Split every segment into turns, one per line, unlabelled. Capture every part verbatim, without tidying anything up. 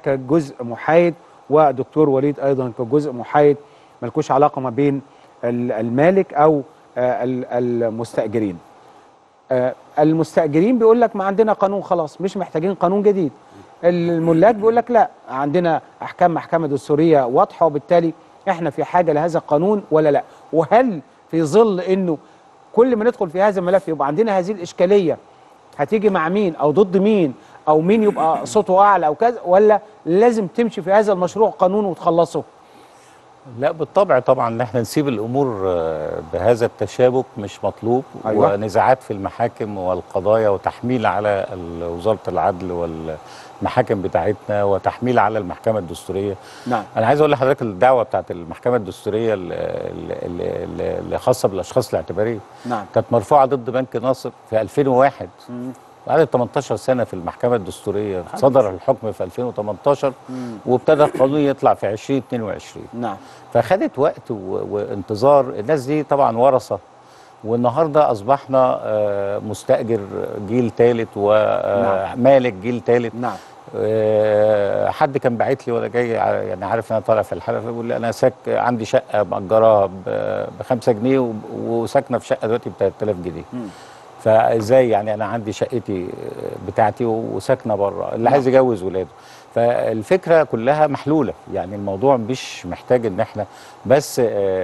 كجزء محايد ودكتور وليد ايضا كجزء محايد، ملكوش علاقه ما بين المالك او المستاجرين. المستاجرين بيقول لك ما عندنا قانون خلاص، مش محتاجين قانون جديد. الملاك بيقول لك لا، عندنا احكام محكمه دستوريه واضحه، وبالتالي احنا في حاجه لهذا القانون ولا لا؟ وهل في ظل انه كل ما ندخل في هذا الملف يبقى عندنا هذه الاشكاليه، هتيجي مع مين او ضد مين، او مين يبقى صوته اعلى او كذا، ولا لازم تمشي في هذا المشروع قانون وتخلصه؟
لا بالطبع طبعا ان احنا نسيب الامور بهذا التشابك مش مطلوب. أيوة. ونزاعات في المحاكم والقضايا وتحميل على وزاره العدل والمحاكم بتاعتنا وتحميل على المحكمه الدستوريه.
نعم.
انا عايز اقول لحضرتك الدعوه بتاعت المحكمه الدستوريه اللي خاصه بالاشخاص الاعتباريه.
نعم.
كانت مرفوعه ضد بنك ناصر في ألفين وواحد. مم. بعد ثمانية عشر سنة في المحكمة الدستورية صدر الحكم في ألفين وثمانية عشر، وابتدى القانون يطلع في ألفين واثنين وعشرين.
نعم.
فخدت وقت وانتظار. الناس دي طبعا ورثة، والنهارده أصبحنا مستأجر جيل ثالث ومالك جيل ثالث.
نعم.
حد كان باعت لي وانا جاي يعني عارف ان انا طالع في الحلقه، بيقول لي انا ساك عندي شقه مأجراها ب خمسة جنيه وساكنه في شقه دلوقتي ب ثلاثة آلاف جنيه. م. فازاي يعني انا عندي شقتي بتاعتي وساكنه بره، اللي عايز يجوز ولاده. فالفكره كلها محلوله، يعني الموضوع مش محتاج ان احنا بس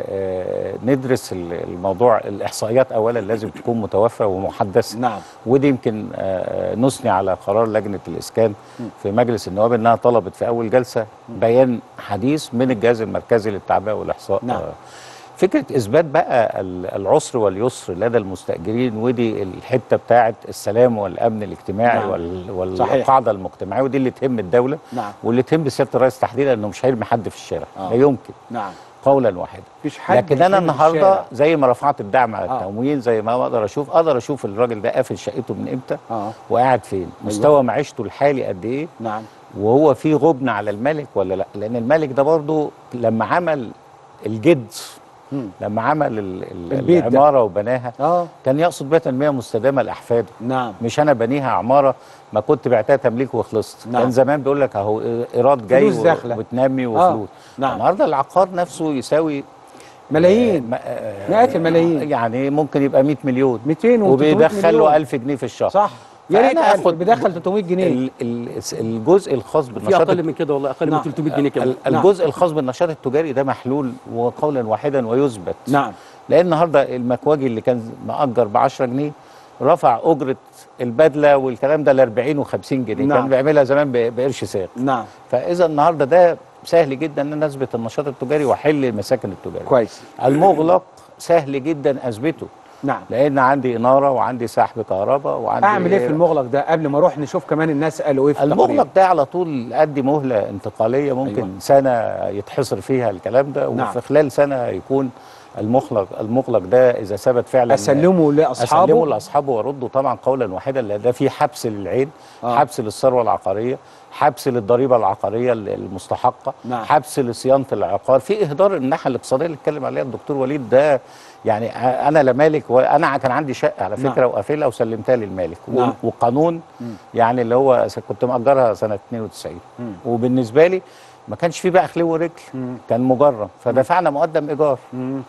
ندرس الموضوع. الاحصائيات اولا لازم تكون متوفره ومحدثه.
نعم.
ودي يمكن نثني على قرار لجنه الاسكان في مجلس النواب انها طلبت في اول جلسه بيان حديث من الجهاز المركزي للتعبئه والاحصاء.
نعم.
فكرة إثبات بقى العسر واليسر لدى المستأجرين، ودي الحتة بتاعت السلام والأمن الاجتماعي. نعم. والقاعدة المجتمعية، ودي اللي تهم الدولة.
نعم.
واللي تهم سيادة الرئيس تحديدا، إنه مش هيرمي حد في الشارع.
آه.
لا يمكن.
نعم.
قولا واحدا.
مفيش حد.
لكن أنا النهارده زي ما رفعت الدعم على
آه.
التموين، زي ما أقدر أشوف أقدر أشوف الراجل ده قافل شقته من إمتى.
آه.
وقاعد فين، مستوى أيوة. معيشته الحالي قد إيه.
نعم.
وهو في غبن على الملك ولا لا، لأن الملك ده برضه لما عمل الجد مم. لما عمل العماره وبناها
آه.
كان يقصد بها تنميه مستدامه لاحفاده.
نعم.
مش انا بنيها عماره ما كنت بعتها تمليك وخلصت. نعم. كان زمان بيقول لك اهو ايراد جاي وبتنمي وفلوس.
آه. نعم.
النهارده العقار نفسه يساوي
ملايين، آه مئات الملايين،
يعني ممكن يبقى مئة مليون
مئتين
وبيدخل له ألف جنيه في الشهر.
صح. يا ريت اخد بيدخل ثلاثمئة جنيه.
الجزء الخاص بالنشاط،
في اقل من كده والله، اقل من ثلاثمئة جنيه كمان.
الجزء الخاص بالنشاط التجاري ده محلول وقولا واحدا ويثبت.
نعم.
لان النهارده المكواجي اللي كان مأجر ب عشرة جنيه رفع اجره البدله والكلام ده ل أربعين وخمسين جنيه. نعم. كان بيعملها زمان بقرش ساق.
نعم.
فاذا النهارده ده سهل جدا ان انا اثبت النشاط التجاري واحل المساكن التجاريه.
كويس.
المغلق سهل جدا اثبته.
نعم.
لان عندي اناره وعندي سحب كهرباء وعندي.
اعمل ايه في المغلق ده قبل ما اروح نشوف كمان الناس قالوا ايه في
المغلق التقرير؟ ده على طول ادي مهله انتقاليه ممكن. أيوة. سنه يتحصر فيها الكلام ده. نعم. وفي خلال سنه يكون المغلق المغلق ده اذا ثبت فعلا
اسلمه لاصحابه
اسلمه لاصحابه وارده طبعا قولا واحدا، لان ده في حبس للعين. آه. حبس للثروه العقاريه، حبس للضريبه العقاريه المستحقه. نعم. حبس لصيانه العقار، في اهدار الناحيه الاقتصاديه اللي اتكلم عليها الدكتور وليد ده. يعني انا لا مالك، وانا كان عندي شقه على فكره. نعم. وقافلها وسلمتها للمالك. نعم. وقانون مم. يعني اللي هو كنت مأجرها سنه اثنين وتسعين. مم. وبالنسبه لي ما كانش في بقى خلو ورجل. مم. كان مجرم، فدفعنا مقدم ايجار. مم.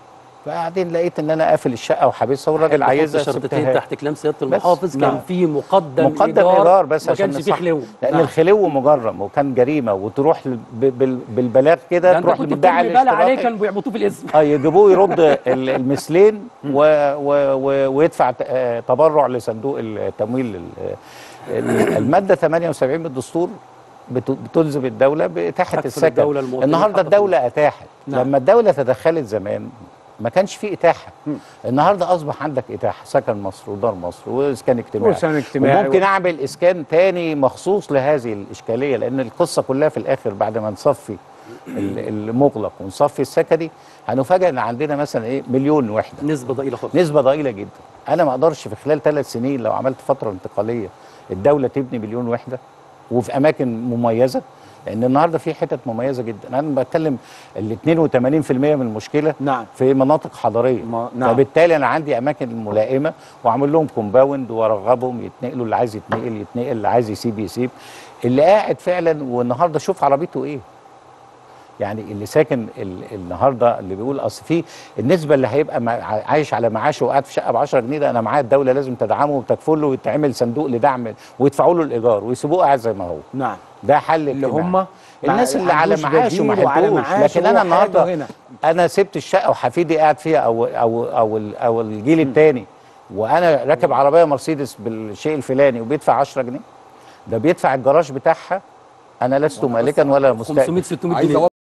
فبعدين لقيت ان انا قافل الشقه وحابسها والراجل عايزها.
شرطتين تحت كلام سياده المحافظ. كان في مقدم
مقدم ايجار بس
ما كانش في خلو،
لان نعم. الخلو مجرم وكان جريمه، وتروح بالبلاغ كده تروح
للمدعي الاشتراكي عليه كانوا بيعبطوه في الاسم.
اه يجيبوه يرد المثلين و و و ويدفع تبرع لصندوق التمويل. الماده ثمانية وسبعين من الدستور بتلزم الدوله باتاحه السكن. النهارده الدوله اتاحت. نعم. لما الدوله تدخلت زمان ما كانش فيه اتاحه. م. النهارده اصبح عندك اتاحه، سكن مصر ودار مصر واسكان اجتماعي.
واسكان اجتماعي.
وممكن و... اعمل اسكان تاني مخصوص لهذه الاشكاليه، لان القصه كلها في الاخر بعد ما نصفي المغلق ونصفي السكني هنفاجئ ان عندنا مثلا ايه مليون وحده.
نسبه ضئيله خالص.
نسبه ضئيله جدا. انا ما اقدرش في خلال ثلاث سنين لو عملت فتره انتقاليه الدوله تبني مليون وحده وفي اماكن مميزه. لان النهارده في حتت مميزه جدا. انا بتكلم ال اثنين وثمانين بالمئة من المشكله.
نعم.
في مناطق حضريه.
نعم.
فبالتالي انا عندي اماكن ملائمه واعمل لهم كومباوند وارغبهم يتنقلوا، اللي عايز يتنقل يتنقل، اللي عايز يسيب يسيب. اللي قاعد فعلا والنهارده شوف عربيته ايه. يعني اللي ساكن ال النهارده اللي بيقول اصل في النسبه اللي هيبقى عايش على معاشه وقاعد في شقه ب عشرة جنيه، ده انا معايا الدوله لازم تدعمه وتكفله ويتعمل صندوق لدعم ويدفعوا له الايجار ويسيبوه قاعد زي ما هو.
نعم.
ده حل
اللي هم
الناس اللي على معاش وما حلتوش. لكن انا النهارده انا سبت الشقه وحفيدي قاعد فيها او او او او الجيل الثاني، وانا راكب عربيه مرسيدس بالشيء الفلاني وبيدفع عشرة جنيه، ده بيدفع الجراج بتاعها، انا لست مالكا ولا مستأجر.
خمسمية ستمية جنيه.